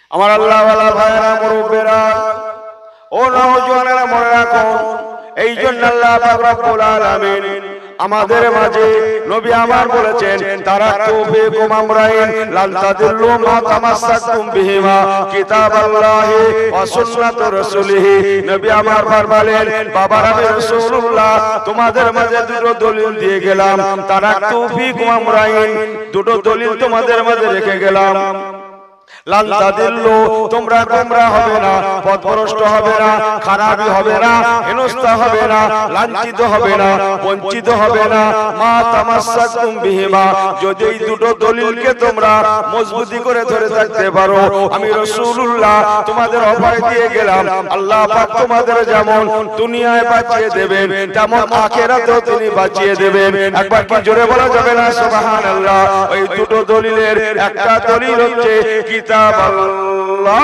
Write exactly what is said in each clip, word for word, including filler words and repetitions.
আমার আল্লাহ ওয়ালা ভাইরা মুরব্বিরা ও নওজওয়ানেরা মনে রাখুন, এই জন্য আল্লাহ পাক রব্বুল আলামিন আমাদের মাঝে নবী আমার বলেছেন, তারাকতু ফীকুম আমরাইন লান তাদিল্লু মা তামাসসাকতুম বিহিমা কিতাবাল্লাহি ওয়া সুন্নাতু রাসূলিহি। নবী আমার বলেন, বাবার আমি রাসূলুল্লাহ তোমাদের মাঝে দুটো দলিল দিয়ে গেলাম, তারাকতু ফীকুম আমরাইন, দুটো দলিল তোমাদের মাঝে রেখে গেলাম। লান তাদিল্লু, তোমরা গোমরাহ হবে না, পথভ্রষ্ট হবে না, খারাপি হবে না, হেনস্থা হবে না, লাঞ্ছিত হবে না, বঞ্চিত হবে না। মা তামাসসাকতুম বিহিমা, যদি এই দুটো দলিলকে তোমরা মজবুতি করে ধরে থাকতে পারো, আমি রাসূলুল্লাহ তোমাদের অভয় দিয়ে গেলাম। আল্লাহ পাক তোমাদের যেমন দুনিয়ায় বাঁচিয়ে দেবেন, তেমন আখিরাতেও তিনি বাঁচিয়ে দেবেন। একবার কি জোরে বলা যাবে না সুবহানাল্লাহ? ওই দুটো দলিলের একটা দলিল হচ্ছে কিতাব আল্লাহ,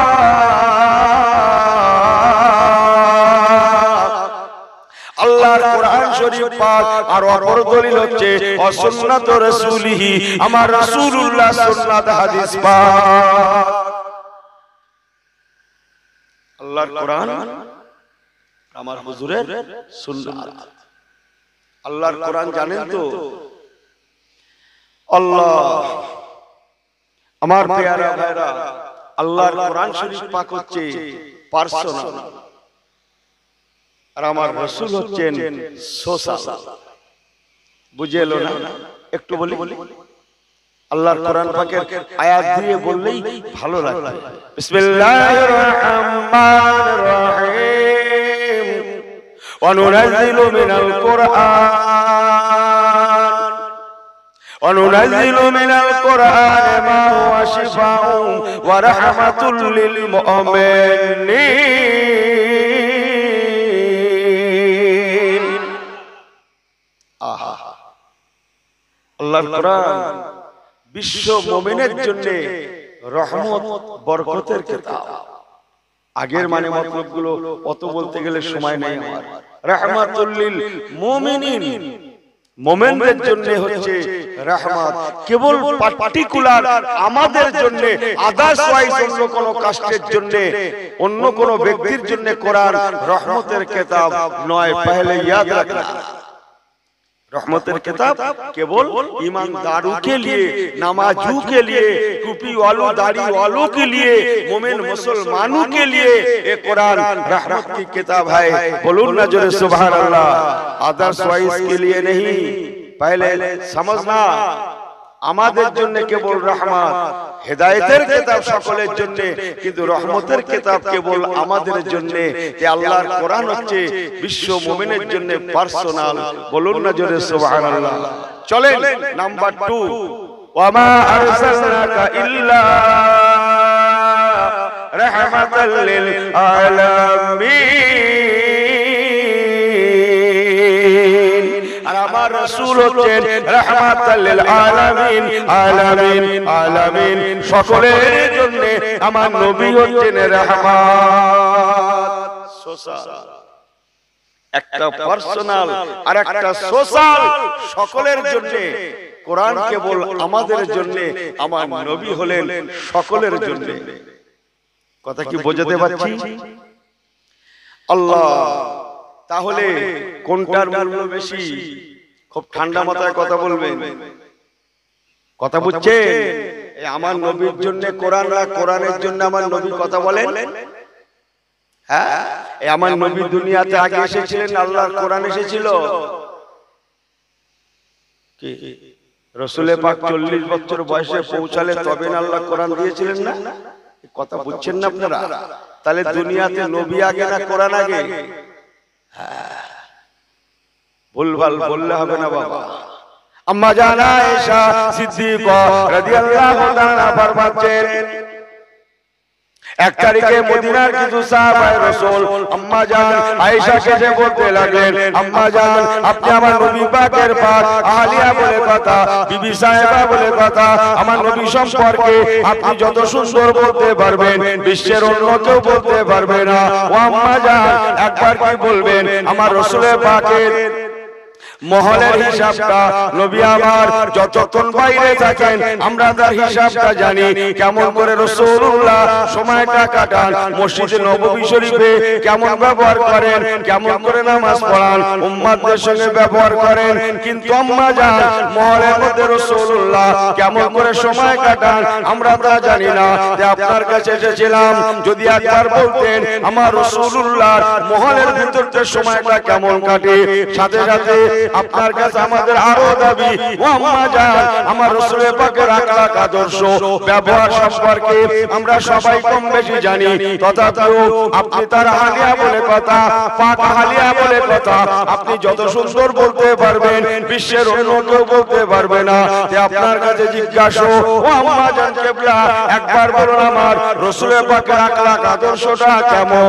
আল্লাহর কোরআন শরীফ পাক, আর অপর দলিল হচ্ছে সুন্নাত রাসূলিহি, আমার রাসূলুল্লাহ সুন্নাত হাদিস পাক। আল্লাহর কোরআন, আমার হুজুরের সুন্নাত। আল্লাহর কোরআন জানেন তো? আল্লাহ, আমার প্রিয়রা ভাইরা, আল্লাহর কোরআন শরীফ পাক হচ্ছে পার্সোনাল, আর আমার রাসূল হচ্ছেন সোশ্যাল। বুঝে এলো না? একটু বলি, আল্লাহর কোরআন পাকের আয়াত দিয়ে বললেই ভালো লাগে। বিসমিল্লাহির রহমানির রহিম, ওয়া নুনাজ্জিলু মিনাল কোরআন وننزل من القرآن ما هو شفاء ورحمة للمؤمنين। আহা, আল্লাহর কোরআন বিশ্ব মুমিনের জন্য রহমত বরকতের কিতাব। আগের মানে মতলবগুলো অত বলতে গেলে সময় নেই আমার। রাহমাতুল লিল মুমিনিন, মোমেনদের জন্য হচ্ছে রহমত, কেবল পার্টিকুলার আমাদের জন্য, আদার্স ওয়াইজ অন্য কোন কাস্টের জন্য, অন্য কোন ব্যক্তির জন্য কোরআন রহমতের কিতাব নয়। পহলে याद रखना, रहमतेर किताब केवल ईमानदारों के लिए, नमाजों के लिए, टोपी वालों, दाढ़ी वालों के लिए, मोमिन मुसलमानों के लिए ये कुरान रहमत की किताब है। बोलो ना जोरे सुभान अल्लाह। अदर्स वाइज के लिए नहीं, पहले समझना আমাদের জন্য কেবল রহমত, হেদায়েতের কিতাব সকলের জন্য, কিন্তু রহমতের কিতাব কেবল আমাদের জন্য। যে আল্লাহর কোরআন হচ্ছে বিশ্ব মুমিনের জন্য পার্সোনাল। বলুন না জোরে সুবহানাল্লাহ। চলেন নাম্বার টু, ওয়ামা আরসালনাকা ইল্লা রাহমাতাল লিল আলামিন। আর আমার রাসূল হচ্ছেন রাহমাতাল লিল আলামিন, আলামিন আলামিন সকলের জন্য। আমার নবী হচ্ছেন রহমত। সোশ্যাল একটা পার্সোনাল আর একটা সোশ্যাল, সকলের জন্য। কোরআন কেবল আমাদের জন্য, আমার নবী হলেন সকলের জন্য। কথা কি বোঝাতে পারছি? আল্লাহ, তাহলে কোনটার মূল্য বেশি? খুব ঠান্ডা মাথায় কথা বলবেন, কথা বুঝছেন? আমার নবীর জন্য কোরআন, আর কোরআনের জন্য আমার নবী কথা বলেন। হ্যাঁ, আমার নবী দুনিয়াতে আগে এসেছিলেন, আল্লাহর কোরআন এসেছিল। কি রাসূল পাক চল্লিশ বছর বয়সে পৌঁছালে তবে না আল্লাহ কোরআন দিয়েছিলেন না? কথা বুঝছেন না আপনারা? তাহলে দুনিয়াতে নবী আগে না কোরআন আগে? ভুলভাল বললে হবে না বাবা। আম্মা জান আয়েশা সিদ্দিকা রাদিয়াল্লাহু তাআলা ফরমাচ্ছেন, এক তারিখে মদিনার কিছু সাহাবায়ে রাসূল আম্মা জান আয়েশাকে যে বলতে লাগলেন, আম্মা জান আপনি আমার নবী পাকের পাক আলিয়া বলে কথা, বিবি সাহেবা বলে কথা, আমার নবী সম্পর্কে আপনি যত সুন্দর বলতে পারবেন, বিশ্বের অন্য কেউ বলতে পারবে না। ও আম্মা জান, একবার কি বলবেন আমার রাসূলের পাকের মহলের হিসাবটা নবী আমার যতক্ষণ বাইরে থাকেন আমরা তার হিসাবটা জানি। কেমন করে রাসূলুল্লাহ সময়টা কাটান, মসজিদে নববী শরীফে কেমন ব্যবহার করেন, কেমন করে নামাজ পড়ান, উম্মতদের সঙ্গে ব্যবহার করেন। কিন্তু আম্মা জান মহলের মধ্যে রাসূলুল্লাহ কেমন করে সময় কাটান আমরা তা জানি না। যে আপনার কাছে এসেছিলাম, যদি একবার বলতেন আমার রাসূলুল্লাহর মহলের ভিতরতে সময়টা কেমন কাটে। সাথে সাথে আপনার কাছে আমাদের আরো দাবি, ও আম্মা জান আমার রাসূলের পাকের আখলাক আদর্শ ব্যবহার সম্পর্কে আমরা সবাই কম বেশি জানি। তথাপিও আপনি তার হালিয়া বলে কথা, পাক হালিয়া বলে কথা আপনি যত সুন্দর বলতে পারবেন বিশ্বের অন্য কেউ বলতে পারবে না। যে আপনার কাছে জিজ্ঞাসা, ও আম্মা জান কিবলা একবার বলুন আমার রাসূলের পাকের আখলাক আদর্শটা কেমন।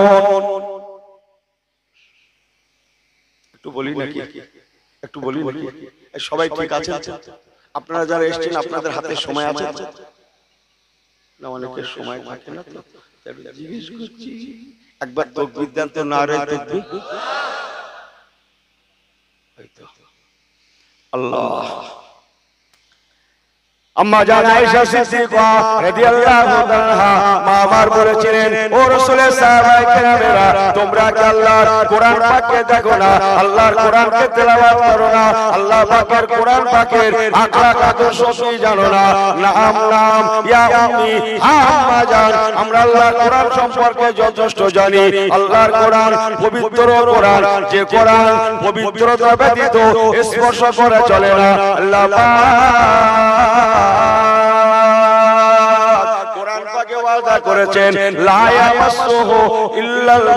একটু বলি নাকি, একটু বলি নাকি? সবাই ঠিক আছে? আপনারা যারা এসেছেন আপনাদের হাতে সময় আছে না? অনেকের সময় থাকে না, তো জিজ্ঞেস করছি একবার তাকবীর দেন তো, নারে তাকবীর। আল্লাহ। আম্মা জান আয়েশা সিদ্দিকা রাদিয়াল্লাহু তাআলা মা আমার বলেছিলেন, ও রাসূলের সাহাবায়ে কেরামেরা তোমরা কি আল্লাহর কোরআন পাককে দেখো না, আল্লাহর কোরআনকে তেলাওয়াত করো না, আল্লাহ পাকের কোরআন পাকের আখলাক আদর্শ কি জানো না? নাম নাম ইয়া উম্মি, হ্যাঁ আম্মা জান আমরা আল্লাহর কোরআন সম্পর্কে যথেষ্ট জানি। আল্লাহর কোরআন পবিত্র কোরআন, যে কোরআন পবিত্রতা ব্যতীত স্পর্শ করা চলে না। আল্লাহ কোরআন পাকে ওয়াদা করেছেন লা ইয়ামাসসুহু ইল্লাল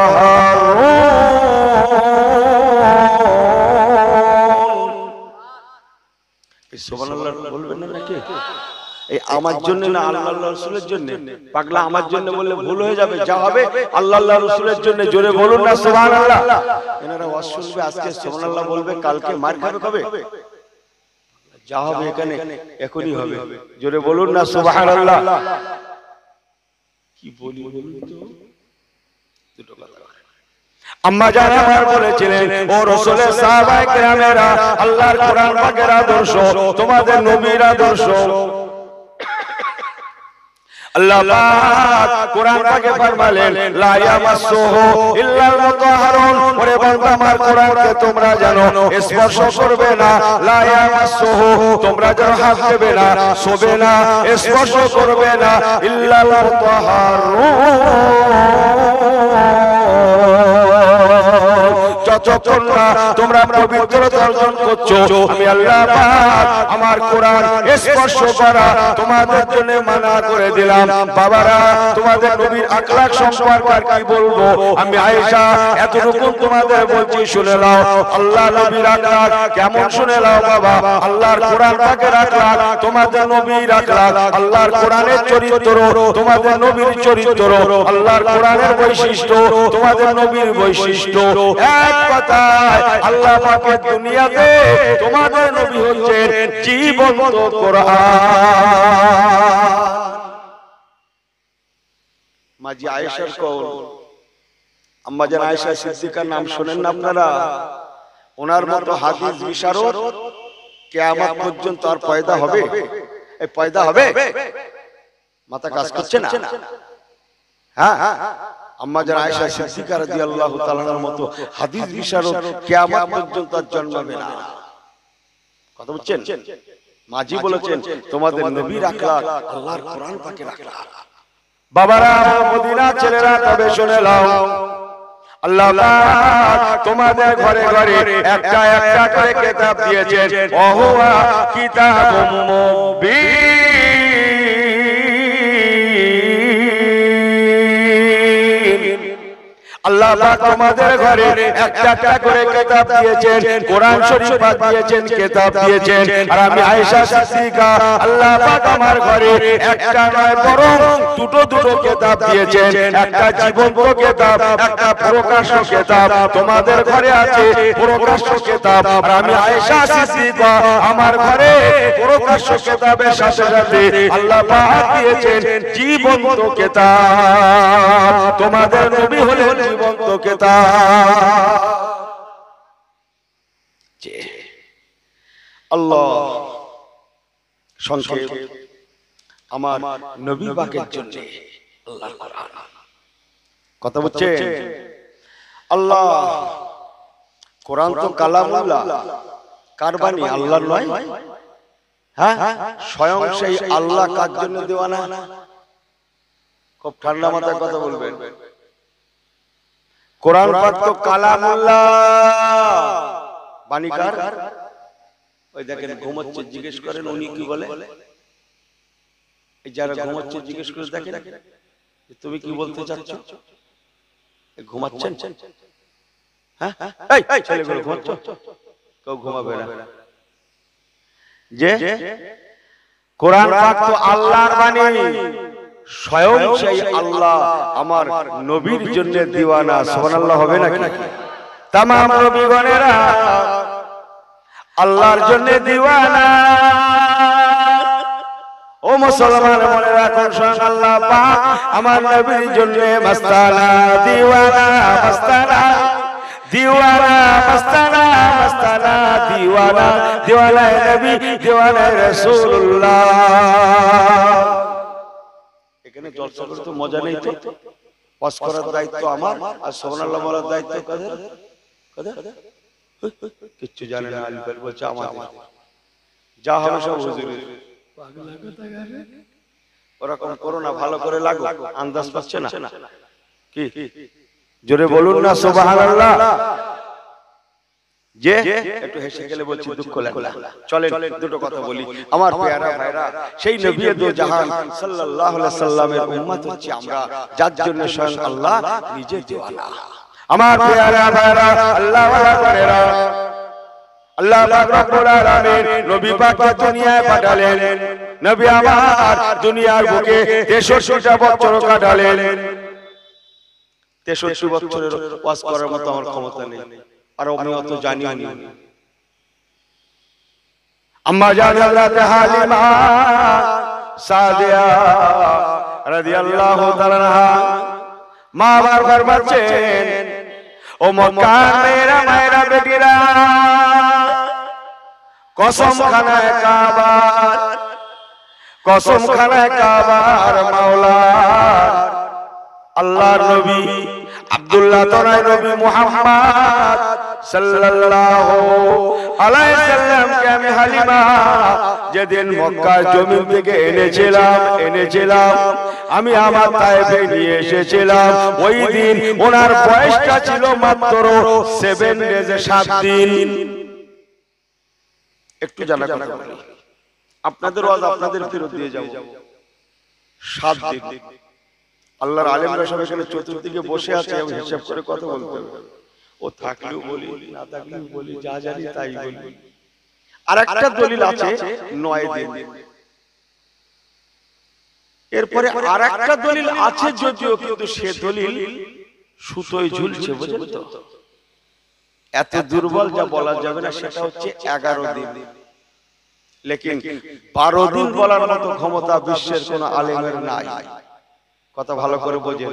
মুতাহহারুন। সুবহানাল্লাহ বলবেন না নাকি? এই আমার জন্য না আল্লাহর রাসূলের জন্য? পাগলা আমার জন্য বললে ভুল হয়ে যাবে, যা হবে আল্লাহর রাসূলের জন্য। জোরে বলুন না সুবহানাল্লাহ। এনারা ওয়াজ শুনবে, আজকে সুবহানাল্লাহ বলবে, কালকে মার খাবে কবে? যা হবে এখানে এখনই হবে। জোরে বলুন না সুবহানাল্লাহ। কি বলি বলুন তো? দুটো কথা। আম্মা জান আমার বলেছিলেন, ও রাসূলের সাহাবায়ে কেরামেরা আল্লাহর কোরআন পাকের আদর্শ তোমাদের নবীর আদর্শ। আল্লাহ পাক কোরআন পাকে ফরমালেন লা ইয়ামাসসুহু ইল্লাল মুতাহহারুন। ওরে বান্দা আমার কোরআনকে তোমরা জানো স্পর্শ করবে না, লা ইয়ামাসসুহু তোমরা যেন হাত দেবে না, ছুবে না, স্পর্শ করবে না, ইল্লাল মুতাহহারুন। যতক্ষণ না তোমরা পবিত্রতা অর্জন করছো আমি আল্লাহ পাক আমার কোরআন স্পর্শ করা তোমাদের জন্য মানা করে দিলাম। বাবারা তোমাদের নবীর আখলাক সম্পর্কে আর কি বলবো? আমি আয়েশা এতটুকু তোমাদের বলছি, শুনে নাও আল্লাহ নবীর আখলাক কেমন, শুনে নাও বাবা। আল্লাহর কোরআন পাকের আখলাক তোমাদের নবীর আখলাক, আল্লাহর কোরআনের চরিত্র তোমাদের নবীর চরিত্র, আল্লাহর কোরআনের বৈশিষ্ট্য তোমাদের নবীর বৈশিষ্ট্য। এক কথায় আল্লাহ পাকের দুনিয়াতে তোমাদের নবী হচ্ছেন জীবন্ত কোরআন। মাজি আয়েশার কওল, আম্মা জান আয়েশা সিদ্দিকার নাম শুনেন না আপনারা? ওনার মতো হাদিস বিশারদ কিয়ামত পর্যন্ত আর পয়দা হবে? এই পয়দা হবে? মাথা কাজ করছে না? হ্যাঁ, আম্মা জান আয়েশা সিদ্দিকা রাদিয়াল্লাহু তাআলার মতো হাদিস বিশারদ কিয়ামত পর্যন্ত আর জন্মাবে না। কথা বুঝছেন? মাজি বলেছেন তোমাদের নবীর আখলাক আল্লাহর কোরআন পাকের আখলাক। বাবারা মদিনা ছেলেরা তবে শুনে নাও, আল্লাহ পাক তোমাদের ঘরে ঘরে একটা একটা করে কিতাব দিয়েছেন। ওহুয়া কিতাবুম মুবিন। আল্লাহ পাক তোমাদের ঘরে একটা একটা করে কিতাব দিয়েছেন, কোরআন শরীফ দিয়েছেন, কিতাব দিয়েছেন। আর আমি আয়েশা সিদ্দিকা আল্লাহ পাক আমার ঘরে একটা নয় বরং দুটো দুটো কিতাব দিয়েছেন। একটা জীবন্ত কিতাব, একটা প্রকাশ্য কিতাব। তোমাদের ঘরে আছে প্রকাশ্য কিতাব, আর আমি আয়েশা সিদ্দিকা আমার ঘরে প্রকাশ্য কিতাবের সাথে সাথে আল্লাহ পাক দিয়েছেন জীবন্ত কিতাব। তোমাদের নবী হলেন জীবন্ত কিতাব। যে আল্লাহ সংক্ষেপ আমার নবী পাকের জন্য আল্লাহর কোরআন কথা বলছেন আল্লাহ কোরআন তো কালামুল্লাহ কার বাণী আল্লাহর নয় হ্যাঁ স্বয়ং সেই আল্লাহ কার জন্য দেওয়ানা খুব ঠান্ডা মাথায় কথা বলবেন কোরআন পাক তো কালামুল্লাহ বাণী কার ওই দেখেন ঘুমাচ্ছে জিজ্ঞেস করেন উনি কি বলে এই যারা ঘুমাচ্ছে জিজ্ঞেস করে দেখেন তুমি কি বলতে চাচ্ছ ঘুমাচ্ছেন হ্যাঁ এই এই ছেলেগুলো ঘুমাচ্ছ কেউ ঘুমাবে না যে কোরআন পাক তো আল্লাহর বাণী স্বয়ং সেই আল্লাহ আমার নবীর জন্য দিওয়ানা সুবহানাল্লাহ হবে নাকি तमाम নবীগণেরা আল্লাহর জন্য দিওয়ানা ও মুসলমান মনে রাখুন স্বয়ং আল্লাহ পাক আমার নবীর জন্য মাস্তানা দিওয়ানা মাস্তানা दीवाना मस्ताना मस्ताना दीवाना दीवाना नबी दीवाना रसूलुल्लाह এখানে জলসা করে তো মজা নেই তো পাস করার দায়িত্ব আমার আর সুবহানাল্লাহ বলার দায়িত্ব কাদের কাদের কিচ্ছু জানে না আলিফ বলছে আমাদের যা হবে সব হুজুরের পাগলা কথা করে ওরকম করো না ভালো করে লাগো আন্দাজ পাচ্ছে না কি জোরে বলুন না সুবহানাল্লাহ যে একটু হেসে গেলে বলছি দুঃখ লাগে চলেন দুটো কথা বলি আমার প্যারা ভাইরা সেই নবী দো জাহান সাল্লাল্লাহু আলাইহি সাল্লামের উম্মত হচ্ছে আমরা যার জন্য স্বয়ং আল্লাহ নিজে দেওয়ানা আমার প্যারা ভাইরা আল্লাহ ওয়ালা করেরা আল্লাহ পাক রব্বুল আলামিন নবী পাককে দুনিয়ায় পাঠালেন নবী আমার দুনিয়ার বুকে তেষট্টি বছর কাটালেন তেষট্টি বছরের ওয়াজ করার মতো আমার ক্ষমতা নেই আর আমি অত জানিও না আম্মা জান হযরত হালিমা সাদিয়া রাদিয়াল্লাহু তাআলা আনহা মা বারবার বলছেন ও মক্কার মেয়েরা মায়েরা বেটিরা কসম খানায় কাবা কসম খানায় কাবার মাওলা আল্লাহর নবী আব্দুল্লাহ তরাই নবী মুহাম্মদ সাল্লাল্লাহু আলাইহি সাল্লাম কে আমি হালিমা যেদিন মক্কার জমিন থেকে এনেছিলাম এনেছিলাম আমি আমার তায়েফে নিয়ে এসেছিলাম ওই দিন ওনার বয়সটা ছিল মাত্র সাত ডেজ সাত দিন একটু জানা কথা বলি আপনাদের ওয়াজ আপনাদের ফেরত দিয়ে যাব সাত দিন আল্লাহর আলেমরা সব এখানে চতুর্দিকে বসে আছে আমি হিসাব করে কথা বলতে হবে ও থাকলেও বলি না থাকলেও বলি যা জানি তাই বলি আরেকটা দলিল আছে নয় দিন এরপরে আরেকটা দলিল আছে যদিও কিন্তু সে দলিল সুতোয় ঝুলছে বুঝলেন তো এত দুর্বল যা বলা যাবে না সেটা হচ্ছে এগারো দিন লেকিন বারো দিন বলার মতো ক্ষমতা বিশ্বের কোন আলেমের নাই কথা ভালো করে বোঝেন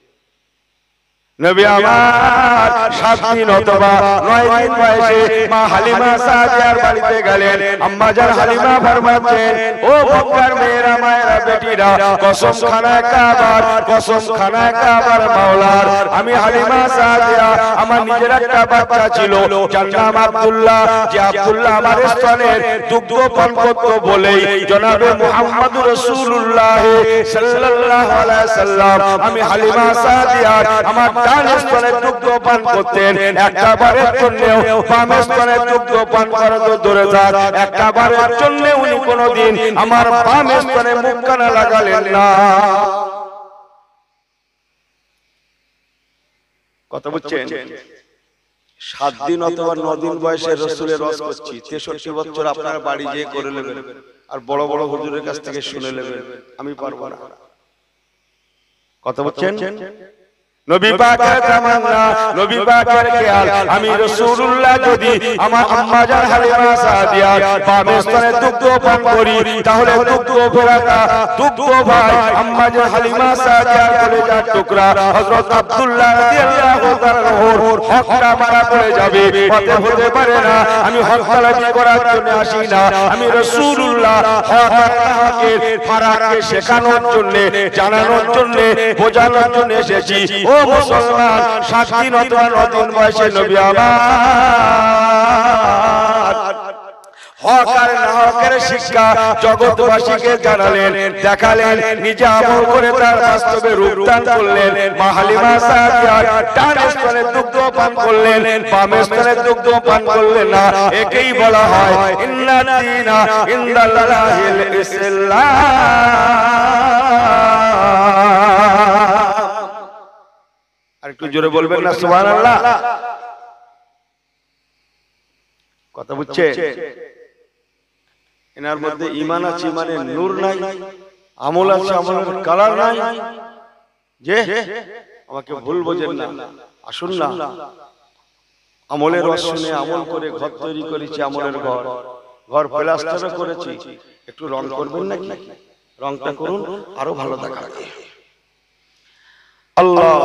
নবী আমার সাত দিন অথবা নয় দিন বয়সে মা হালিমা সাদিয়ার বাড়িতে গেলেন আম্মা জান হালিমা ফরমাচ্ছেন ও মক্কার মেয়েরা মায়েরা বেটিরা কসম খানায় কাবার কসম খানায় কাবার মাওলার আমি হালিমা সাদিয়া আমার নিজের একটা বাচ্চা ছিল যার নাম আব্দুল্লাহ যে আব্দুল্লাহ আমার স্তনের দুগ্ধ পান করত বলেই জনাবে মুহাম্মদুর রাসূলুল্লাহ সাল্লাল্লাহু আলাইহি সাল্লাম আমি হালিমা সাদিয়া আমার ডান স্তনে দুগ্ধ পান করতেন একটা বারের জন্যও বাম স্তনে দুগ্ধ পান করা তো দূরে থাক একটা বারের জন্য উনি কোনোদিন আমার বাম স্তনে মুখ কানা লাগালেন না কথা বুঝছেন সাত দিন অথবা নয় দিন বয়সে রাসূলের রস করছি তেষট্টি বছর আপনার বাড়ি যেয়ে করে নেবেন আর বড় বড় হুজুরের কাছ থেকে শুনে নেবেন আমি পারবো না কথা বুঝছেন নবী পাকের তামান্না, নবী পাকের খেয়াল, আমি রাসূলুল্লাহ যদি আমার আম্মা জান হালিমা সাদিয়া বামের স্তনে দুগ্ধ পান করি, তাহলে দুগ্ধ ফেরাতা দুগ্ধ ভাই আম্মা জান হালিমা সাদিয়ার কলেজার টুকরা হযরত আব্দুল্লাহ রাদিয়াল্লাহু তাআলা হকটা মারা পড়ে যাবে। হতে হতে পারে না, আমি হক তালাশি করার জন্য আসি না, আমি রাসূলুল্লাহ হক আর হকের ফারাককে শেখানোর জন্য, জানানোর জন্য, বোঝানোর জন্য এসেছি। ও মুসলমান, সাত দিন অথবা নয় দিন বয়সে নবী আমার হক আর না হকের শিক্ষা জগৎবাসীকে জানালেন, দেখালেন, নিজে আমল করে তার বাস্তবে রূপদান করলেন। মা হালিমা সাদিয়া ডান স্তনে দুগ্ধ পান করলেন, বাম স্তনে দুগ্ধ পান করলেন না। একেই বলা হয় ইন্না দীনা ইনদাল্লাহিল ইসলাম। আর একটু জোরে বলবেন না সুবহানাল্লাহ? কথা বুঝছে? এনার মধ্যে ঈমান আছে, ঈমানের নূর নাই, আমল আছে, আমলের কালার নাই। যে আমাকে ভুল বোঝেন না, আসুন না, আমলের রস শুনে আমল করে ঘর তৈরি করেছি, আমলের ঘর, ঘর প্লাস্টারও করেছি। একটু রং করবেন নাকি? রংটা করুন, আরো ভালো দেখাবে। আল্লাহ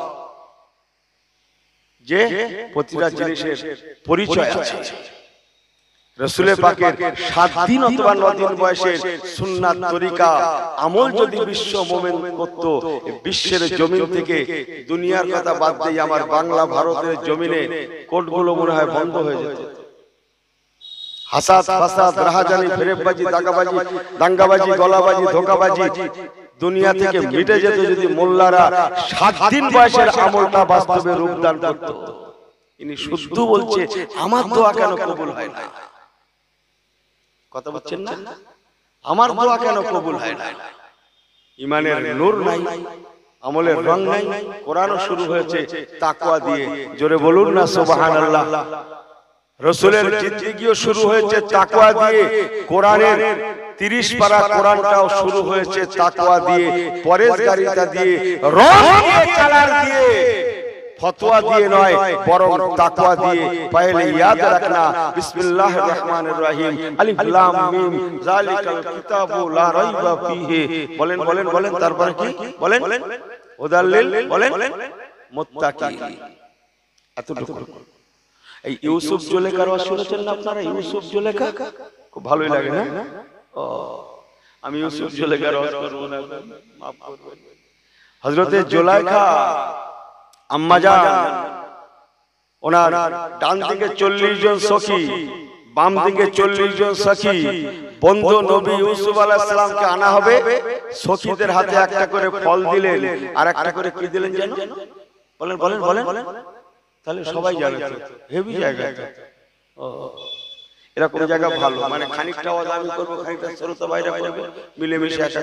যে প্রতিটা জিনিসের পরিচয় আছে। রাসূলের পাকের সাত দিন অথবা নয় দিন বয়সের সুন্নাত তরিকা আমল যদি বিশ্ব মুমিন করত, বিশ্বের জমিন থেকে, দুনিয়ার কথা বাদ দিয়ে আমার বাংলা ভারতের জমিনে কোর্টগুলো মনে হয় বন্ধ হয়ে যেত। হাসাদ ফাসাদ রাহাজানি ফেরেববাজি দাঙ্গাবাজি দাঙ্গাবাজি গলাবাজি ধোঁকাবাজি দুনিয়া থেকে মিটে যেত যদি মোল্লারা সাত দিন বয়সের আমলটা বাস্তবে রূপদান করত। ইনি শুদ্ধ বলছে, আমার দোয়া কেন কবুল হয় না? কথা বলছেন না? আমার দোয়া কেন কবুল হয় না? ঈমানের নূর নাই, আমলের রং নাই। কোরআনও শুরু হয়েছে তাকওয়া দিয়ে, জোরে বলুন না সুবহানাল্লাহ। রাসূলের জিন্দেগিও শুরু হয়েছে তাকওয়া দিয়ে, কোরআনের তিরিশ পারা কোরআনটাও শুরু হয়েছে তাকওয়া দিয়ে, পরেশগারিতা দিয়ে, রং দিয়ে, কালার দিয়ে, ফতোয়া দিয়ে নয়, বরং তাকওয়া দিয়ে। পহলে ইয়াদ রাখনা বিসমিল্লাহির রহমানির রহিম, আলিফ লাম মিম যালিকাল কিতাবু লা রাইবা ফীহি। বলেন বলেন বলেন, তারপরে কি বলেন? হুদাল্লিল বলেন মুত্তাকিন। এতটুকু। এই ইউসুফ জুলেখার ওয়াজ শুনেছেন না আপনারা? ইউসুফ জুলেখা খুব ভালোই লাগে না? ও, আমি ইউসুফ জুলেখার ওয়াজ করব না, মাফ করবেন। হযরতে জুলেখা আম্মাজান, ওনার ডান দিকে চল্লিশ জন সখী, বাম দিকে চল্লিশ জন সখী, বন্ধু নবী ইউসুফ আলাইহিস সালামকে আনা হবে। সখীদের হাতে একটা করে ফল দিলেন, আর একটা করে কি দিলেন জানেন? বলেন বলেন বলেন, তাহলে সবাই জানে তো। হেভি জায়গা। ও, এরকম জায়গা ভালো, মানে খানিকটা আওয়াজ আমি করব, খানিকটা শ্রোতা ভাইরা করবে, মিলেমিশে একটা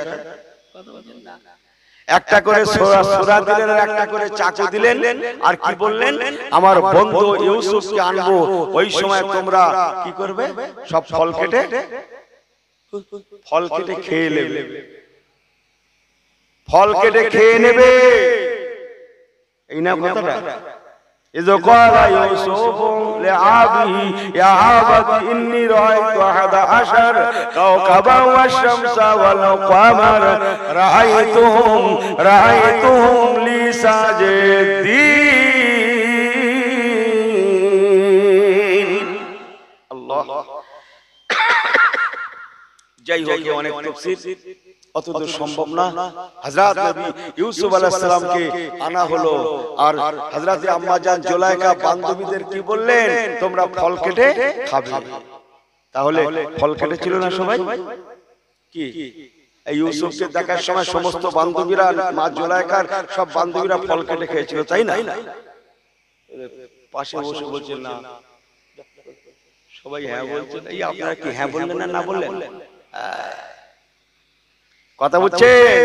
একটা করে সূরা সূরা দিলেন, আর একটা করে চাকু দিলেন। আর কি বললেন? আমার বন্ধু ইউসুফকে আনবো, ওই সময় তোমরা কি করবে? সব ফল কেটে ফল কেটে খেয়ে নেবে, ফল কেটে খেয়ে নেবে। এই না কথাটা? إذ قال يوسف لأبيه يا أبت إني رأيت أحد عشر كوكبا والشمس والقمر رأيتهم رأيتهم لي ساجدين الله যাই হোক, অনেক তাফসীর অতদূর সম্ভব না। হযরত নবী ইউসুফ আলাইহিস সালামকে আনা হলো, আর হযরত আম্মা জান জুলাইখা বান্ধবীদের কি বললেন? তোমরা ফল কেটে খাবে। তাহলে ফল কেটে ছিল না সবাই? কি এই ইউসুফকে দেখার সময় সমস্ত বান্ধবীরা, মা জুলাইখার সব বান্ধবীরা ফল কেটে খেয়েছিল, তাই না? পাশে বসে বলছেন না, সবাই হ্যাঁ বলছেন। এই আপনারা কি হ্যাঁ বললেন না না বললেন? কথা বুঝছেন?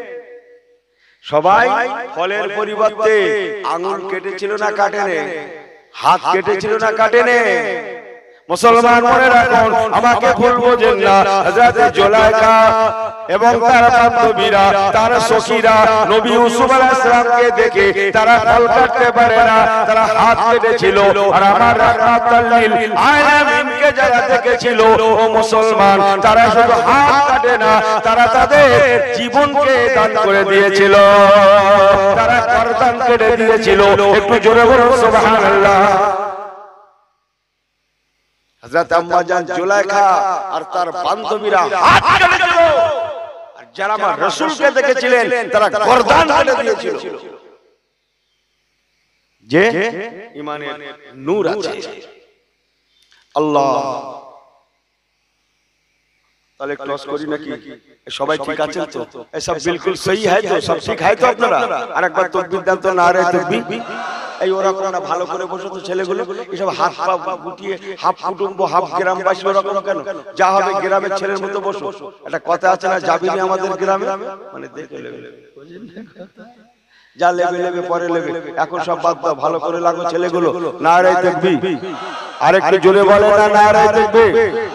সবাই ফলের পরিবর্তে আঙুল কেটেছিল না কাটেনে? হাত কেটেছিল না কাটেনে? মুসলমান মনে রাখুন, আমাকে ভুল বোঝেন না। হযরত জুলাইখা এবং তার বান্ধবীরা, তার সখীরা নবী ইউসুফ আলাইহিস সালামকে দেখে তারা ফল কাটতে পারে না, তারা হাত কেটেছিল। আর আমার রাহমাতুল লিল আলামিনকে যারা দেখেছিল, ও মুসলমান, তারা শুধু হাত কাটে না, তারা তাদের জীবনকে দান করে দিয়েছিল, তারা গর্দান কেটে দিয়েছিল। একটু জোরে বলুন সুবহানাল্লাহ। হযরত আম্মা জান জুলাইখা আর তার বান্ধবীরা হাত কেটেছিল, আর যারা আমার রাসূলকে দেখেছিলেন তারা গর্দান কেটে দিয়েছিল। যে ঈমানের নূর আছে। আল্লাহ, তাহলে ক্লোজ করি নাকি? সবাই ঠিক আছেন তো? এসব বিলকুল সহি হয় তো? সব ঠিক হয় তো আপনারা? আরেকবার তাকবীর দেন তো, নারে তাকবীর। এই ওরকম না, ভালো করে বসো তো ছেলেগুলো, এসব হাত পা গুটিয়ে হাফ কুটুম্ব হাফ গ্রামবাসী ওরকম কেন? যা হবে গ্রামের ছেলের মতো বসো। একটা কথা আছে না, যাবিনি আমাদের গ্রামে, মানে দেখে লেবে যা লেবে লেবে পরে লেবে, এখন সব বাদ দাও, ভালো করে লাগো ছেলেগুলো। নারে তাকবীর। আরেকটু জোরে বলে না, নারে তাকবীর।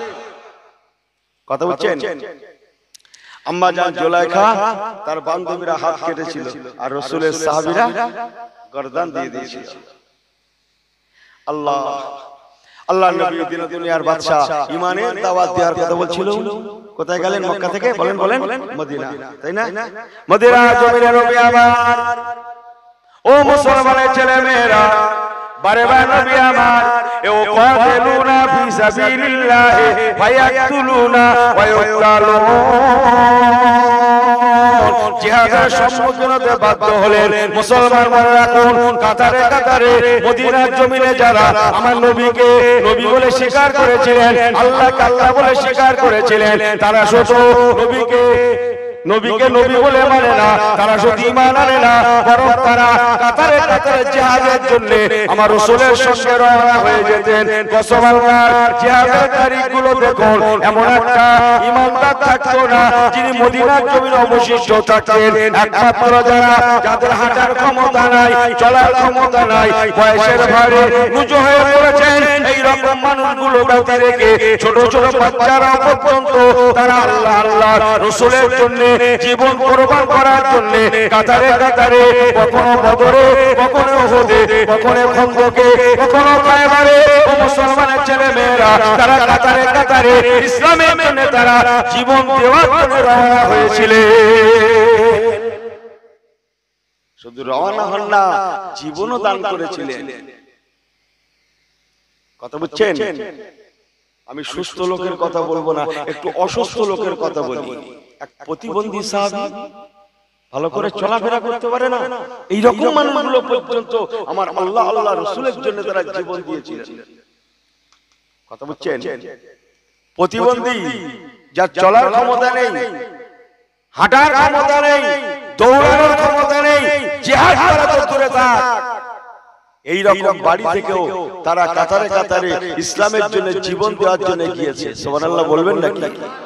কথা বুঝছেন? আম্মা জান জুলাইখা তার বান্ধবীরা হাত কেটেছিল, আর রাসূলের সাহাবীরা গর্দান দিয়ে দিয়েছিল। আল্লাহ, আল্লাহর নবী দিন দুনিয়ার বাদশা, ঈমানের দাওয়াত দেওয়ার কথা বলছিল। কোথায় গেলেন? মক্কা থেকে বলেন বলেন মদিনা, তাই না? মদিনা জমিনে নবী আমার। ও মুসলমানের ছেলে মেয়েরা, বারে বারে নবী আমার, এ ওয়াকাতিলুনা ফি সাবিলিল্লাহ ফায়াকতুলুনা ওয়া ইউকালুন, জিহাদের সম্মুখীন হতে বাধ্য হলেন। মুসলমান মনে রাখুন, কাতারে কাতারে মদিনার জমিনে যারা আমার নবীকে নবী বলে স্বীকার করেছিলেন, আল্লাহকে আল্লাহ বলে স্বীকার করেছিলেন, তারা শুধু নবীকে নবীকে নবী বলে মানে না, তারা শুধু ঈমান আনে না, বরং তারা কাতারে কাতারে জিহাদের জন্য আমার রাসূলের সঙ্গে রওনা হয়ে যেতেন। কসম আল্লাহর, জিহাদের তারিখগুলো দেখুন, এমন একটা ঈমানদার থাকতো না যিনি মদিনার জমিনে অবশিষ্ট থাকতেন। একমাত্র যারা, যাদের হাঁটার ক্ষমতা নাই, চলার ক্ষমতা নাই, বয়সের ভারে নুজু হয়ে পড়েছেন, এই রকম মানুষগুলো ব্যতি রেখে ছোট ছোট বাচ্চারা পর্যন্ত তারা আল্লাহ আল্লাহ রাসূলের জন্য জীবন কোরবান করার জন্য কাতারে কাতারে, কখনো বদরে, কখনো উহুদে, কখনো খন্দকে, কখনো খায়বারে, ও মুসলমানের ছেলে মেয়েরা, তারা কাতারে কাতারে ইসলামের জন্য তারা জীবন দেওয়ার জন্য রওনা হয়েছিলেন। শুধু রওনা হন না, জীবনও দান করেছিলেন। কথা বুঝছেন? আমি সুস্থ লোকের কথা বলবো না, একটু অসুস্থ লোকের কথা বলি। এক প্রতিবন্ধী সাহাবী, ভালো করে চলাফেরা করতে পারে না, এই রকম মানুষগুলো পর্যন্ত আমার আল্লাহ আল্লাহ রাসূলের জন্য তারা জীবন দিয়েছিলেন। কথা বুঝছেন? প্রতিবন্ধী, যার চলার ক্ষমতা নেই, হাঁটার ক্ষমতা নেই, দৌড়ানোর ক্ষমতা নেই, জিহাদ করা তো দূরে থাক, এই রকম বাড়ি থেকেও তারা কাতারে কাতারে ইসলামের জন্য জীবন দেওয়ার জন্য গিয়েছে। সুবহানাল্লাহ বলবেন নাকি?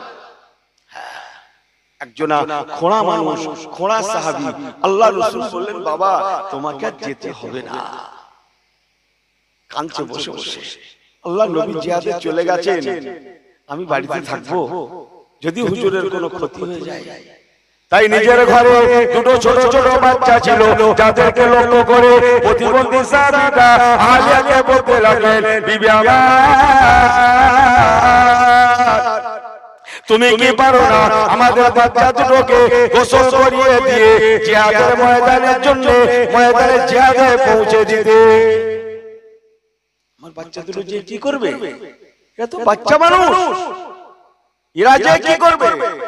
একজনা খোঁড়া মানুষ, খোঁড়া সাহাবী, আল্লাহ রাসূল বললেন, বাবা তোমাকে যেতে হবে না। কাঁদছে বসে বসে, আল্লাহ নবী জিহাদে চলে গেছেন, আমি বাড়িতে থাকবো, যদি হুজুরের কোনো ক্ষতি হয়ে যায়। তাই নিজের ঘরে দুটো ছোট ছোট বাচ্চা ছিল, যাদেরকে লক্ষ্য করে প্রতিবন্ধী সাহাবীরা আলিয়াকে বলতে লাগলেন, বিবি আমার, তুমি কি পারো না আমাদের বাচ্চা দুটোকে গোসল করিয়ে দিয়ে জিহাদের ময়দানের জন্য ময়দানে জিহাদে পৌঁছে দিতে? আমার বাচ্চা দুটো যে কি করবে? এরা তো বাচ্চা মানুষ, এরা যে কি করবে?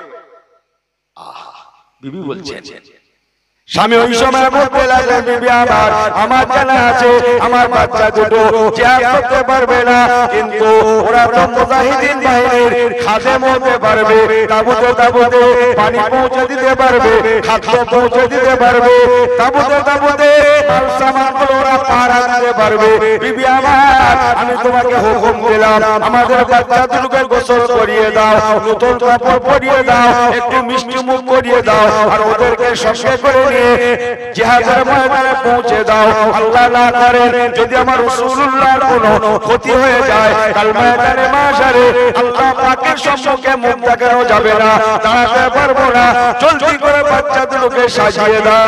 বিবি বলছেন, স্বামী ওই সময় বলতে লাগলেন, বিবি আমার, আমার জানা আছে আমার বাচ্চা দুটো জিহাদ করতে পারবে না, কিন্তু ওরা তো মুজাহিদিন বাহিনীর খাদেম হতে পারবে, তাবুতে তাবুতে পানি পৌঁছে দিতে পারবে, খাদ্য পৌঁছে দিতে পারবে, তাবুতে তাবুতে মাল সামানগুলো ওরা পাহারা দিতে পারবে। বিবি আমার, আমি তোমাকে হুকুম দিলাম, আমাদের বাচ্চা দুটোকে গোসল করিয়ে দাও, নতুন কাপড় পরিয়ে দাও, একটু মিষ্টি মুখ করিয়ে দাও, আর ওদেরকে সঙ্গে করে নিয়ে জিহাদের ময়দানে পৌঁছে দাও। আল্লাহ না করেন যদি আমার রাসূলুল্লাহর কোনো ক্ষতি হয়ে যায়, কাল ময়দানে মাশারে আল্লাহ পাকের সম্মুখে মুখ দেখানো যাবে না, দাঁড়াতে পারবো না। জলদি করে বাচ্চাগুলোকে সাজিয়ে দাও।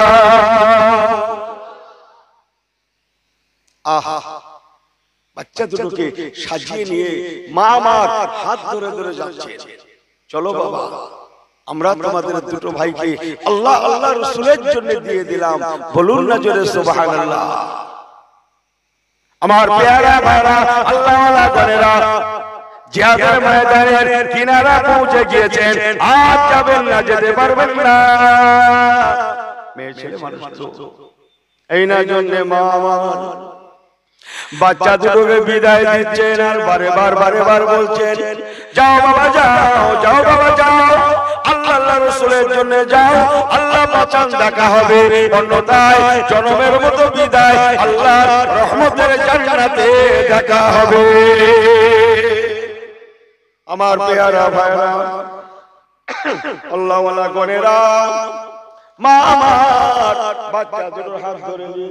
আহা, বাচ্চা দুটোকে সাজিয়ে নিয়ে মা আমার হাত ধরে ধরে যাচ্ছে, চলো বাবা আমরা তোমাদের দুটো ভাইকে আল্লাহ আল্লাহ রাসূলের জন্য দিয়ে দিলাম। বলুন না জোরে সুবহানাল্লাহ। আমার প্যারা ভাইরা, আল্লাহ ওয়ালা করেরা, জিহাদের ময়দানের কিনারা পৌঁছে গিয়েছেন। আজ যাবেন না, যেতে পারবেন না। মেয়ে ছেলে মানুষ তো এই না জন্য মা আমার বাচ্চা দুটোকে বিদায় দিচ্ছেন আর বারে বার বারে বার বলছেন, যাও বাবা যাও, যাও বাবা যাও, আল্লাহ আল্লাহ রাসূলের জন্য যাও, আল্লাহ বাঁচান দেখা হবে, অন্যথায় জনমের মতো বিদায়, আল্লাহর রহমতের জান্নাতে দেখা হবে। আমার পেয়ারা ভাইরা, আল্লাহ ওয়ালা গনেরা, মা আমার বাচ্চা দুটোর হাত ধরে নিয়ে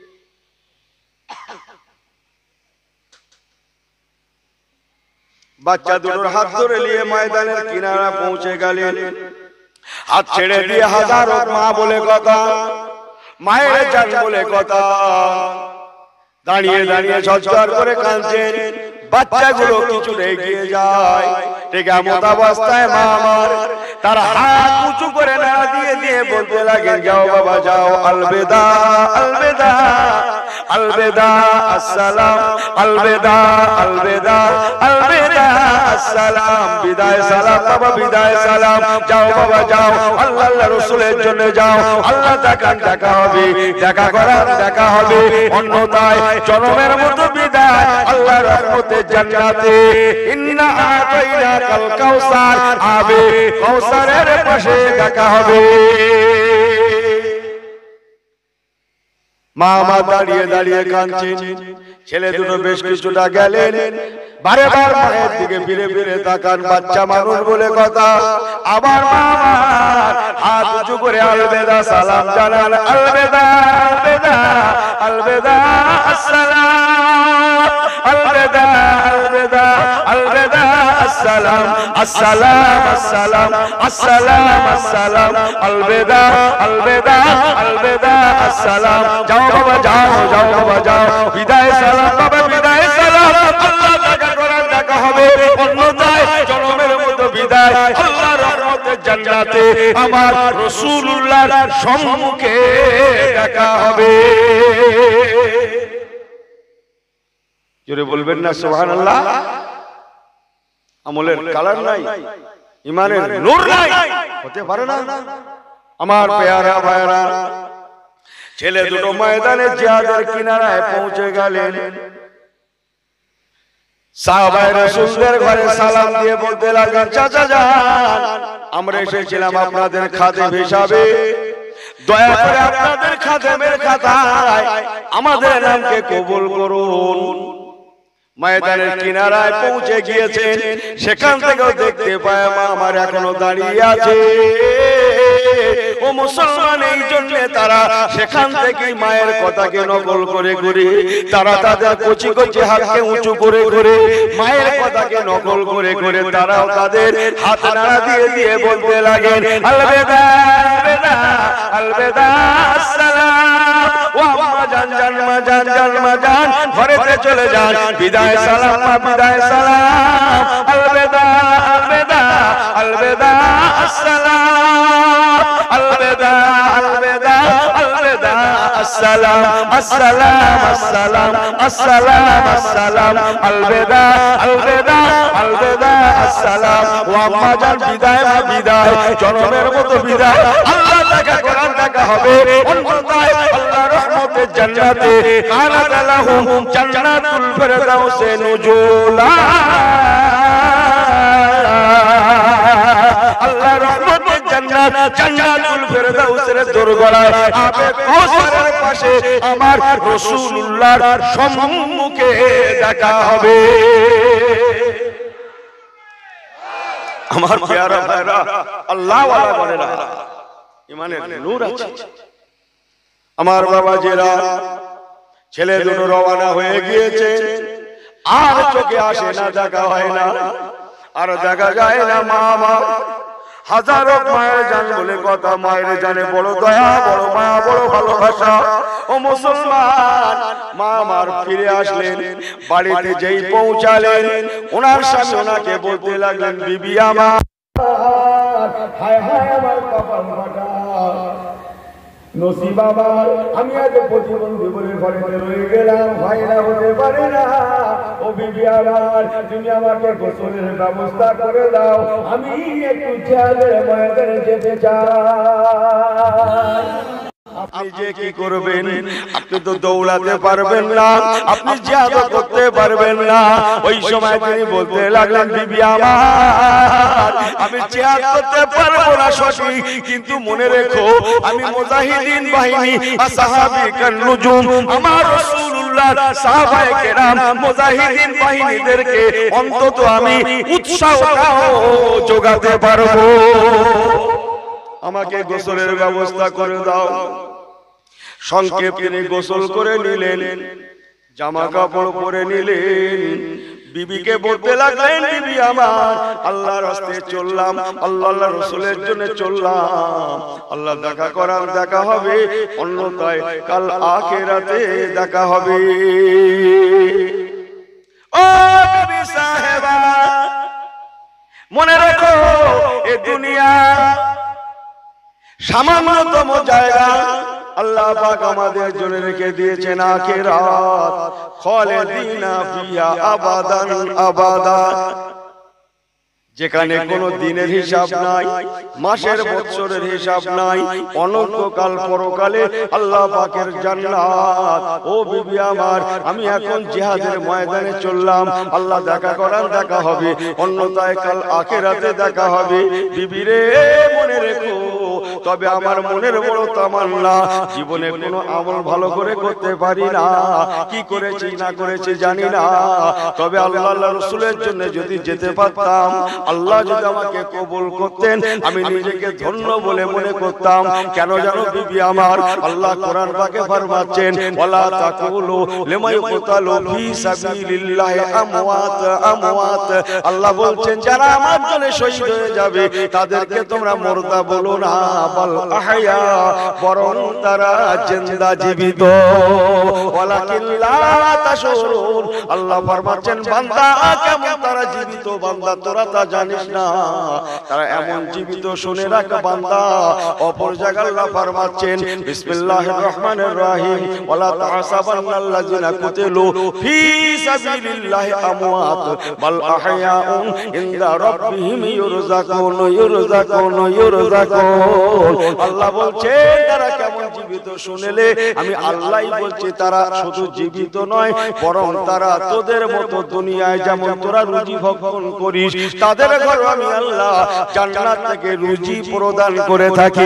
বাচ্চা দুটোর হাত ধরে নিয়ে ময়দানের কিনারা পৌঁছে গেলেন। হাত ছেড়ে দিয়ে হাজারো মা বলে কথা, মায়ের জান বলে কথা, দাঁড়িয়ে দাঁড়িয়ে ঝরঝর করে কাঁদছেন। বাচ্চাগুলো কিছু এগিয়ে যায়, ঠিক এমত অবস্থায় মা আমার তার হাত উঁচু করে নাড়া দিয়ে দিয়ে বলতে লাগেন, যাও বাবা যাও, আলবেদা আলবেদা আলবেদা আসসালাম, আলবেদা আলবেদা আলবেদা আসসালাম, বিদায় সালাম বাবা, বিদায় সালাম, যাও বাবা যাও, আল্লাহ আল্লাহ রাসূলের জন্য যাও, আল্লাহ দেখান দেখা হবে, দেখা করার দেখা হবে, অন্যথায় জনমের মতো বিদায়, আল্লাহ রহমতের জান্নাতে। ইন্না আতাইনাকাল কাউসার, আবে কাউসারের পাশে দেখা হবে। মা মা দাঁড়িয়ে দাঁড়িয়ে কাঁদছেন। ছেলে দুটো বেশ কিছুটা গেলেন, বারে বার মায়ের দিকে ফিরে ফিরে তাকান, বাচ্চা মানুষ বলে কথা। আবার মা হাত উঁচু করে আলবেদা সালাম জানান, আলবেদা আলবেদা আলবেদা আসসালাম, আলবেদা আলবেদা আলবেদা আসসালাম, আসসালাম আসসালাম আসসালাম আসসালাম, আলবেদা আলবেদা আলবেদা আসসালাম, যাও বাবা যাও, যাও বাবা যাও, বিদায় সালাম বাবা, বিদায় সালাম, আল্লাহ দেখা করার দেখা হবে, অন্যথায় জনমের মতো বিদায়, আল্লাহ রহমতের জান্নাতে আমার রাসূলুল্লাহর সম্মুখে দেখা হবে। জোরে বলবেন না সুবহানাল্লাহ। আমলের কালার নাই, ইমানের নূর নাই, হতে পারে না। আমার পেয়ারা ভাইরা, ছেলে দুটো ময়দানে জিহাদের কিনারায় পৌঁছে গেলেন। সাহাবায়ে রাসূলদের ঘরে সালাম দিয়ে বলতে লাগলেন, চাচা যান, আমরা এসেছিলাম আপনাদের খাদেম হিসাবে, দয়া করে আপনাদের খাদেমের খাতায় আমাদের নামকে কবুল করুন। ময়দানের কিনারায় পৌঁছে গিয়েছেন, সেখান থেকেও দেখতে পায় মা আমার এখনো দাঁড়িয়ে আছে। ও মুসলমান, এই জন্য তারা সেখান থেকে মায়ের কথাকে নকল করে করে তারা তাদের কচি কচি হাতকে উঁচু করে করে মায়ের কথাকে নকল করে করে তারাও তাদের হাত নাড়া দিয়ে দিয়ে বলতে লাগেন, আলবেদা আলবেদা আলবেদা আসসালাম, ও আম্মা জান জান মা জান জান মা জান, ঘরেতে চলে যান, বিদায় সালাম মা, বিদায় সালাম, আলবেদা আলবেদা আলবেদা আসসালাম, আলবেদা আলবেদা আলবেদা আসসালাম, আসসালাম আসসালাম আসসালাম আসসালাম, আলবেদা আলবেদা আলবেদা আসসালাম, ও আম্মা জান বিদায় মা, বিদায়, জনমের মতো বিদায়, আল্লাহ দেখা করার দেখা হবে, অন্যথায় আল্লাহ রহমতের জান্নাতে কানাত লাহুম জান্নাতুল ফিরদাউসে নুজুলা, আল্লাহ রহমতের জান্নাত জান্নাতুল ফিরদাউসের দোরগোড়ায় আবে কাউসারের পাশে আমার রাসূলুল্লাহর সম্মুখে দেখা হবে। আমার প্যারা ভাইরা, আল্লাহ ওয়ালা বলেরা, ইমানের নূর আছে, আমার বাবাজিরা, ছেলে দুটো রওনা হয়ে গিয়েছে, আর চোখে আসে না, দেখা হয় না, আর দেখা যায় না মা মা। হাজারো মায়ের জান বলে কথা, মায়ের জানে বড় দয়া, বড় মায়া, বড় ভালোবাসা। ও মুসলমান, মা আমার ফিরে আসলেন, বাড়িতে যেই পৌঁছালেন, ওনার স্বামী ওনাকে বলতে লাগলেন, বিবি আমার, হায় হায় আমার কপাল ফাটা, নসিব আমার, আমি আজ প্রতিবন্ধী বলে ঘরেতে রয়ে গেলাম, ভাইরা হতে পারে না। ও বিবি আমার, তুমি আমাকে গোসলের ব্যবস্থা করে দাও, আমি একটু জিহাদের ময়দানে যেতে চাই। আপনি যে কি করবেন? আপনি তো দৌড়াতে পারবেন না, আপনি জিহাদ করতে পারবেন না। ওই সময় তিনি বলতে লাগলেন, বিবি আমার, আমি জিহাদ করতে পারবো না সঠিক, কিন্তু মনে রেখো, আমি মুজাহিদিন বাহিনী, আসহাবিকান নুজুম, আমার রাসূলুল্লাহ, সাহাবায়ে কেরাম, মুজাহিদিন বাহিনীদেরকে অন্তত আমি উৎসাহটাও যোগাতে পারবো। আমাকে গোসলের ব্যবস্থা করে দাও। সংক্ষেপ তিনি গোসল করে নিলেন, জামা কাপড় পরে নিলেন, বিবিকে বলতে লাগলেন, বিবি আমার, আল্লাহর রাস্তায় চললাম, আল্লাহ আল্লাহ রাসূলের জন্য চললাম, আল্লাহ দেখা করার দেখা হবে, অন্যথায় কাল আখিরাতে দেখা হবে। ও বিবি সাহেবা, মনে রাখো, এ দুনিয়া সামান্যতম জায়গা, আল্লাহ পাক আমাদের জন্য রেখে দিয়েছেন আখিরাত, খালিদিনা ফিহা আবাদান আবাদা, যেখানে কোনো দিনের হিসাব নাই, মাসের বছরের হিসাব নাই, অনন্তকাল পরকালে আল্লাহ পাকের জান্নাত। ও বিবি আমার, আমি এখন জিহাদের ময়দানে চললাম, আল্লাহ দেখা করার দেখা হবে, অন্যথায় কাল আখিরাতে দেখা হবে। বিবি রে, মনে রেখো, তবে আমার মনের বড় তামান্না, জীবনে কোনো আমল ভালো করে করতে পারি না, কি করেছি না করেছি জানি না, তবে আল্লাহ আল্লাহ রাসূলের জন্য যদি যেতে পারতাম, আল্লাহ যদি আমাকে কবুল করতেন, আমি নিজেকে ধন্য বলে মনে করতাম। কেন জানো বিবি আমার, আল্লাহ কোরআন পাকে ফরমাচ্ছেন, ওয়ালা তাকুলু লিমা ইউকতালু ফি সাবিলিল্লাহি আমওয়াত আমওয়াত, আল্লাহ বলছেন, যারা আমার জন্য শহীদ হয়ে যাবে তাদেরকে তোমরা মুর্দা বলো না, বাল আহয়া, বরং তারা জিন্দা জীবিত, ওয়ালাকিন লা তাশউরুন, আল্লাহ ফরমাচ্ছেন, বান্দা কেমন তারা জীবিত, বান্দা তোরা তা জানিস না, তারা এমন জীবিত, শুনে রাখ বান্দা। অপর জায়গায় আল্লাহ ফরমাচ্ছেন, বিসমিল্লাহির রহমানির রহিম, ওয়ালা তাহসাবান্নাল্লাযিনা কুতিলু ফি সাবিলিল্লাহি আমওয়াত বাল আহয়াউন ইনদা রাব্বিহিম ইউরযাকুন ইউরযাকুন ইউরযাকুন, আল্লাহ বলছেন তারা কেমন জীবিত, শুনেলে আমি আল্লাহই বলছি, তারা শুধু জীবিত নয়, বরং তারা তোদের মতো দুনিয়ায় যেমন তোরা রুজি ভক্ষণ করিস, তাদের ঘর আমি আল্লাহ জান্নাত থেকে রুজি প্রদান করে থাকি।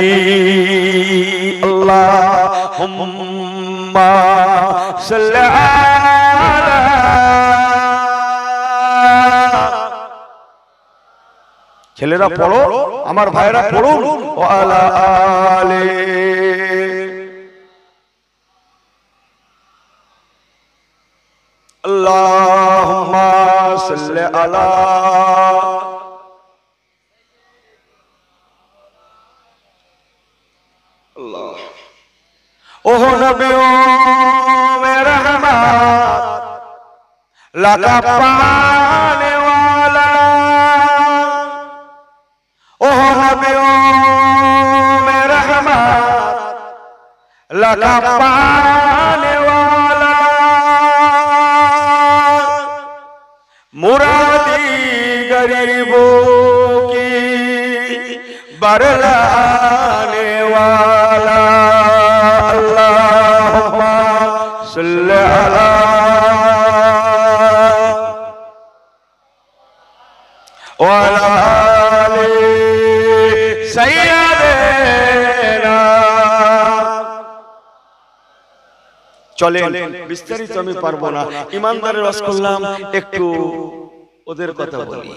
আল্লাহুম্মা সাল্লি আলা, ছেলেরা পড়ো, আমার ভাইরা পড়ুন, ওয়ালা আলে, আল্লাহুম্মা সাল্লি আলা, আল্লাহ। ওহ নবী ও মেরা রহমত লাকা পানে ওয়ালা, ওহ নবী ও মেরা রহমত লাকা পানে ওয়ালা, मुरादी गरीबों की बरलाने वाला, अल्लाहुम्मा सल्ली अला, वाला आले सय्यदेना। চলেন, বিস্তারিত আমি পারবো না, ইমানদারের রস করলাম, একটু ওদের কথা বলি,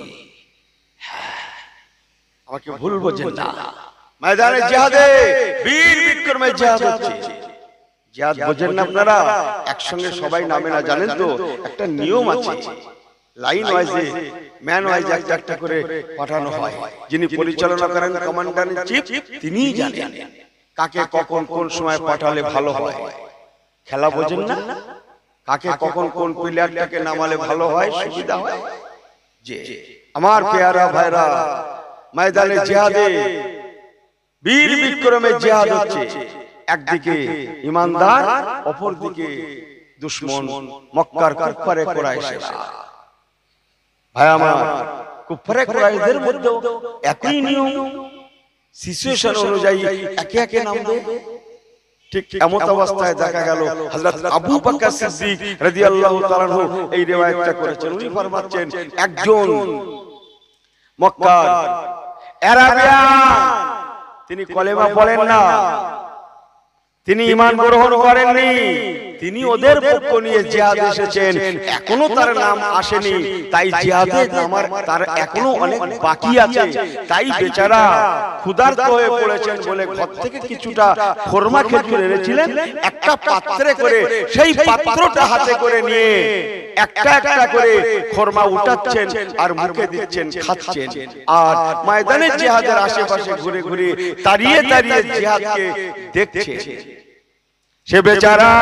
আমাকে ভুল বোঝেন না। ময়দানে জিহাদে বীর বিক্রমে জিহাদ হচ্ছে, জিহাদ বোঝেন না আপনারা? একসঙ্গে সবাই নামে না, জানেন তো একটা নিয়ম আছে, লাইন ওয়াইজে ম্যান ওয়াইজে একটা একটা করে পাঠানো হয়। যিনি পরিচালনা করেন কমান্ডার ইন চিফ, তিনিই জানেন কাকে কখন কোন সময় পাঠালে ভালো হয়। খেলা বোঝেন না? কাকে কখন কোন প্লেয়ারটাকে নামালে ভালো হয়, সুবিধা হয়। যে আমার পেয়ারা ভাইরা, ময়দানে জিহাদে বীর বিক্রমে জিহাদ হচ্ছে। একদিকে ইমানদার, অপরদিকে দুশমন মক্কার কুফারে কুরাইশরা। ভাই আমার, কুফারে কুরাইশদের মধ্যে একই নিয়ম, সিচুয়েশন অনুযায়ী একে একে নামবে। ঠিক এমন অবস্থায় দেখা গেল হযরত আবু বকর সিদ্দিক রাদিয়াল্লাহু তাআলা আনহু এই রিওয়ায়াতটা করেছেন। উনি ফরমাচ্ছেন, একজন মক্কার আরাবিয়ান, তিনি কলেমা পড়েন না, তিনি ঈমান গ্রহণ করেননি, তিনি ওদের পক্ষ নিয়ে জিহাদে এসেছেন, এখনো তার নাম আসেনি, তাই জিহাদে নামার তার এখনো অনেক বাকি আছে। তাই বেচারা ক্ষুধার্ত হয়ে পড়েছেন বলে ঘর থেকে কিছুটা খরমা খেজুর এনেছিলেন, একটা পাত্রে করে সেই পাত্রটা হাতে করে নিয়ে একটা একটা করে খরমা উঠাচ্ছেন আর মুখে দিচ্ছেন, খাচ্ছেন। আর ময়দানে জিহাদের আশেপাশে ঘুরে ঘুরে দাঁড়িয়ে দাঁড়িয়ে জিহাদকে দেখছে। সে বেচারা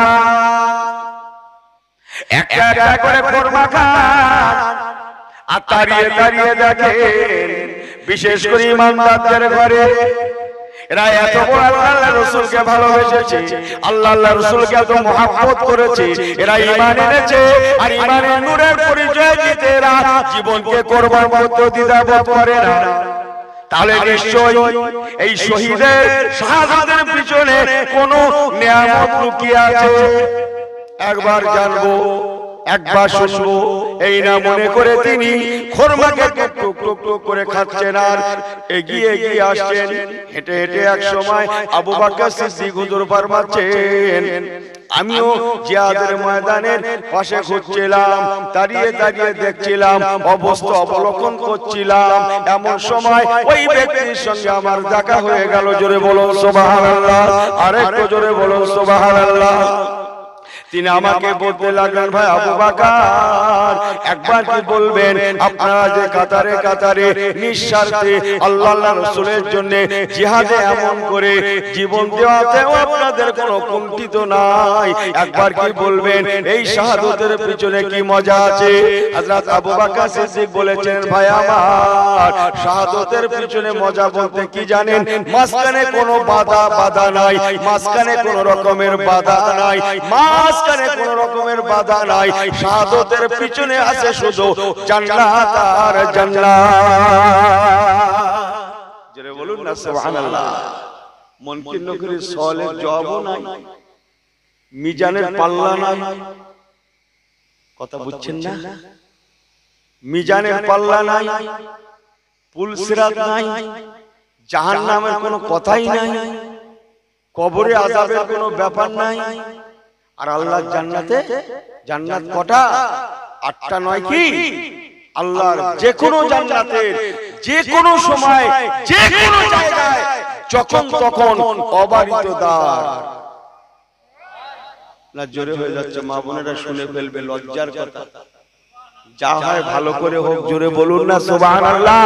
একটা একটা করে খরমা খান আর দাঁড়িয়ে দাঁড়িয়ে দেখেন, বিশেষ করে ইমানদারদের ঘরে এরা এত বড় আল্লাহর রাসূলকে ভালোবেসেছে, আল্লাহ আল্লাহর রাসূলকে এত মহব্বত করেছে, এরা ঈমান এনেছে। আর ঈমানের নূরের পরিচয় দিতে এরা জীবনকে কুরবান করতে দ্বিধাবোধ করে না। তাহলে নিশ্চয়ই এই শহীদের শাহাদাতের পিছনে কোন নিয়ামত লুকিয়ে আছে। একবার জানবো, একবার শুনবো, এই না মনে করে তিনি খরমাকে টুক টুক টুক করে খাচ্ছেন আর এগিয়ে এগিয়ে আসছেন। হেঁটে হেঁটে এক সময় আবু বকর সিদ্দিক হুজুর ফরমাচ্ছেন, আমিও জিহাদের ময়দানের পাশে ঘুরছিলাম, দাঁড়িয়ে দাঁড়িয়ে দেখছিলাম, অবস্থা অবলোকন করছিলাম। এমন সময় ওই ব্যক্তির সঙ্গে আমার দেখা হয়ে গেল। জোরে বলুন সুবহানাল্লাহ, আরেকটু জোরে বলুন সুবহানাল্লাহ। তিনি আমাকে বলতে লাগলেন, ভাই আবু বকর, একবার কি বলবেন আপনারা যে কাতারে কাতারে নিঃস্বার্থে আল্লাহ আল্লাহর রাসূলের জন্য জিহাদে এমন করে জীবন দেওয়াতেও আপনাদের কোনো কুণ্ঠিত নাই, একবার কি বলবেন এই শাহাদাতের পিছনে কি মজা আছে? হযরত আবু বকর সিদ্দিক বলেছেন, ভাই আমার, শাহাদাতের পিছনে মজা বলতে কি জানেন? মাঝখানে কোনো বাধা বাধা নাই, মাঝখানে কোনো রকমের বাধা নাই, মাঝখানে কোন রকমের বাধা নাই। শাহাদাতের পিছনে আছে শুধু জান্নাত আর জান্নাত। জোরে বলুন না সুবহানাল্লাহ। মুনকির নগরীর সওয়ালের জবাবও নাই, মিজানের পাল্লা নাই। কথা বুঝছেন না? মিজানের পাল্লা নাই, পুলসিরাত নাই, জাহান্নামের কোনো কথাই নাই, কবরে আযাবের কোনো ব্যাপার নাই। আর আল্লাহর জান্নাতে, জান্নাত কটা? আটটা নয় কি? আল্লাহর যে কোনো জান্নাতের যে কোনো সময় যে কোনো জায়গায় যখন তখন অবারিত দ্বার। না জোরে হয়ে যাচ্ছে, মা বোনেরা শুনে ফেলবে, লজ্জার কথা। যা হয় ভালো করে হোক, জোরে বলুন না সুবহানাল্লাহ।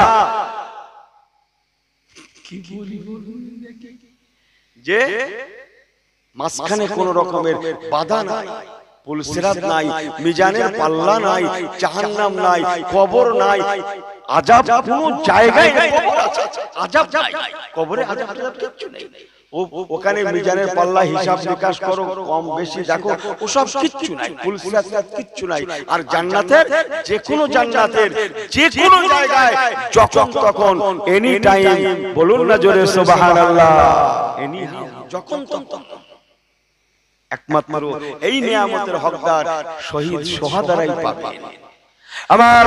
কি বলি বলুন যে মাঝখানে কোন রকমের বাধা নাই, পুলসিরাত নাই, মিজানের পাল্লা নাই, জাহান্নাম নাই, কবর নাই, আযাব কোনো জায়গায় নাই। কবর আছে, আযাব নাই, কবরে আযাব আযাব কিছু নেই। ওখানে মিজানের পাল্লা হিসাব নিকাশ করো, কম বেশি দেখো, ওসব কিচ্ছু নাই, পুলসিরাত কিচ্ছু নাই। আর জান্নাতের যে কোনো জান্নাতের যে কোনো জায়গায় যখন তখন, এনি টাইম, বলুন না জোরে সুবহানাল্লাহ, এনি যখন তখন। একমাত্র এই নিয়ামতের হকদার শহীদ সোহাদারাই পাবে। আমার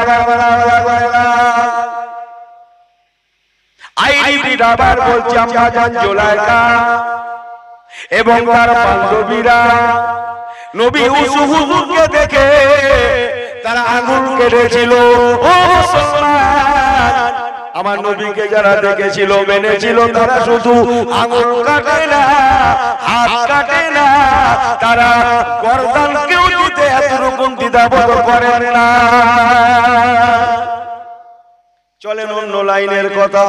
আইডি রাবার বলছি, আমরা জান জুলাইকা এবং তার বান্ধবীরা নবী ইউসুফ হুজুরকে দেখে তারা আঙ্গুল কেটেছিল। ও মুসলমান, আমার নবীকে যারা দেখেছিল, মেনেছিল, তারা শুধু আঙ্গুল কাটে না, হাত কাটে না, তারা গর্দানকেও দিতে এতটুকু দ্বিধাবোধ করেন না। চলেন অন্য লাইনের কথা।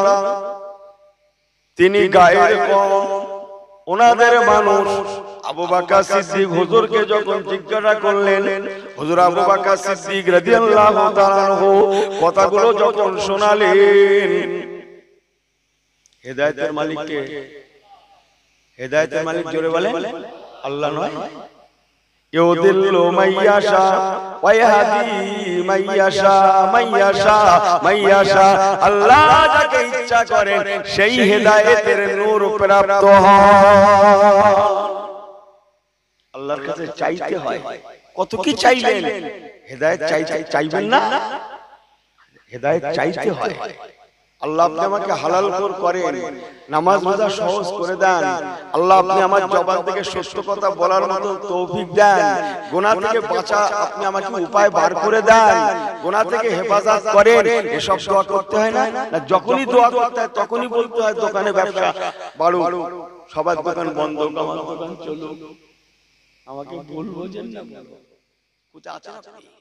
তিনি গায়ের কম, ওনাদের মানুষ। আবু বকর সিদ্দিক হুজুরকে যখন জিজ্ঞাসা করলেন, হুজুর আবু বকর সিদ্দিক রাদিয়াল্লাহু তাআলা আনহু কথাগুলো যখন শোনালেন, হেদায়েতের মালিক কে? হেদায়েতের মালিক জোরে বলেন আল্লাহ নয়? ইউদিল্লু মাইয়াশা ওয়া ইয়াহদি মাইয়াশা মাইয়াশা মাইয়াশা। আল্লাহ যাকে ইচ্ছা করেন সেই হেদায়েতের নূর প্রাপ্ত হয়। আল্লাহর কাছে চাইতে হয়। কত কি চাইলেন, হেদায়েত চাইবেন না? হেদায়েত চাইতে হয়। আল্লাহ আপনি আমাকে হালাল করেন, নামাজ রোজা সহজ করে দেন। আল্লাহ আপনি আমার জবান থেকে সত্য কথা বলার মতো তৌফিক দেন। গুনাহ থেকে বাঁচা আপনি আমাকে উপায় বার করে দেন। গুনাহ থেকে হেফাজত করেন। এসব দোয়া করতে হয় না? না যখনই দোয়া করতে হয় তখনই বলতে হয় দোকানে ব্যবসা বাড়ুক, সবার দোকান বন্ধ, আমার দোকান চলুক। আমাকে ভুল বোঝেন না, কোথায় আছেন আপনি?